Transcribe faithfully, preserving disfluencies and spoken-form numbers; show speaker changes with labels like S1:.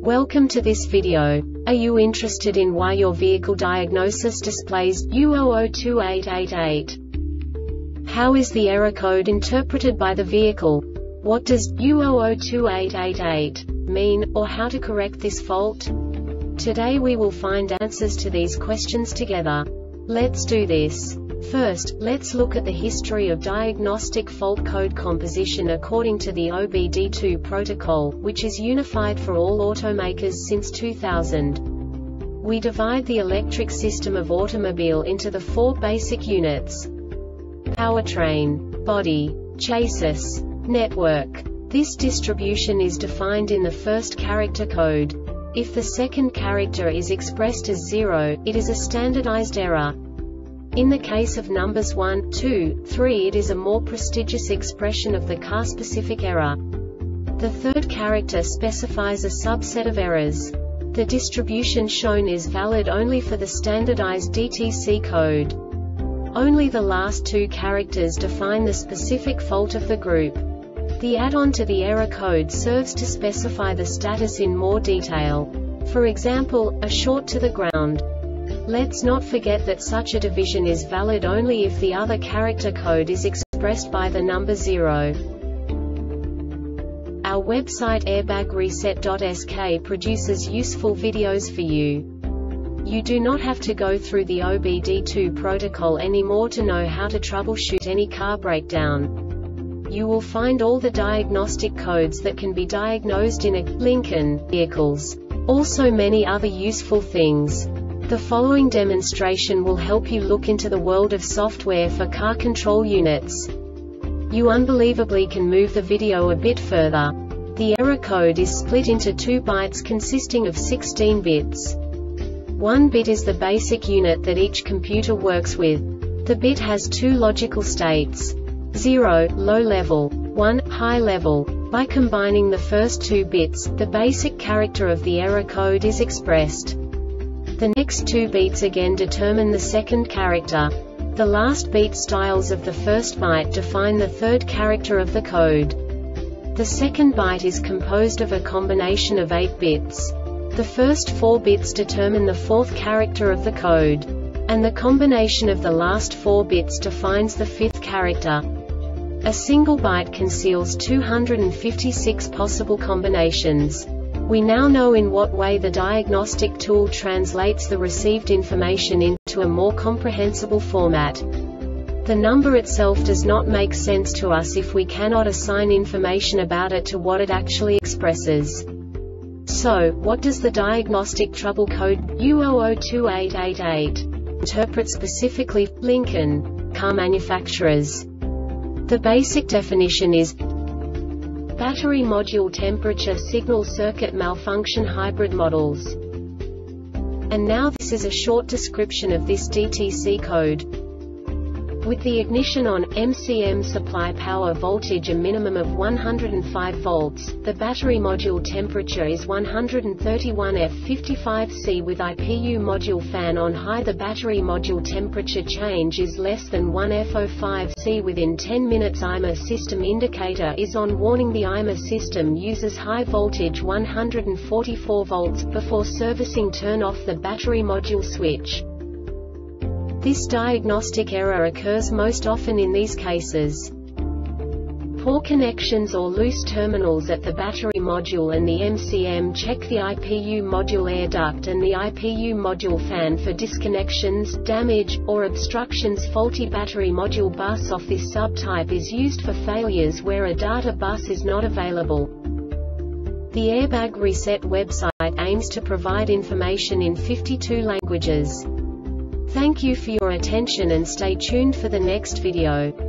S1: Welcome to this video. Are you interested in why your vehicle diagnosis displays U zero zero two eight eight eight? How is the error code interpreted by the vehicle? What does U zero zero two eight eight eight mean, or how to correct this fault? Today we will find answers to these questions together. Let's do this. First, let's look at the history of diagnostic fault code composition according to the O B D two protocol, which is unified for all automakers since two thousand. We divide the electric system of automobile into the four basic units: powertrain, body, chassis, network. This distribution is defined in the first character code. If the second character is expressed as zero, it is a standardized error. In the case of numbers one, two, three, it is a more prestigious expression of the car-specific error. The third character specifies a subset of errors. The distribution shown is valid only for the standardized D T C code. Only the last two characters define the specific fault of the group. The add-on to the error code serves to specify the status in more detail. For example, a short to the ground. Let's not forget that such a division is valid only if the other character code is expressed by the number zero. Our website airbag reset dot S K produces useful videos for you. You do not have to go through the O B D two protocol anymore to know how to troubleshoot any car breakdown. You will find all the diagnostic codes that can be diagnosed in a Lincoln vehicles. Also many other useful things. The following demonstration will help you look into the world of software for car control units. You unbelievably can move the video a bit further. The error code is split into two bytes consisting of sixteen bits. One bit is the basic unit that each computer works with. The bit has two logical states: zero, low level, one, high level. By combining the first two bits, the basic character of the error code is expressed. The next two beats again determine the second character. The last beat styles of the first byte define the third character of the code. The second byte is composed of a combination of eight bits. The first four bits determine the fourth character of the code. And the combination of the last four bits defines the fifth character. A single byte conceals two hundred fifty-six possible combinations. We now know in what way the diagnostic tool translates the received information into a more comprehensible format. The number itself does not make sense to us if we cannot assign information about it to what it actually expresses. So, what does the diagnostic trouble code U zero zero two eight eight eight interpret specifically for Lincoln car manufacturers? The basic definition is battery module temperature signal circuit malfunction hybrid models. And now this is a short description of this D T C code. With the ignition on, M C M supply power voltage a minimum of one hundred five volts, the battery module temperature is one hundred thirty-one F fifty-five C. With I P U module fan on high, the battery module temperature change is less than one F zero five C. Within ten minutes I M R system indicator is on, warning the I M R system uses high voltage one hundred forty-four volts. Before servicing, turn off the battery module switch. This diagnostic error occurs most often in these cases: poor connections or loose terminals at the battery module and the M C M. Check the I P U module air duct and the I P U module fan for disconnections, damage, or obstructions. Faulty battery module bus of this subtype is used for failures where a data bus is not available. The Airbag Reset website aims to provide information in fifty-two languages. Thank you for your attention and stay tuned for the next video.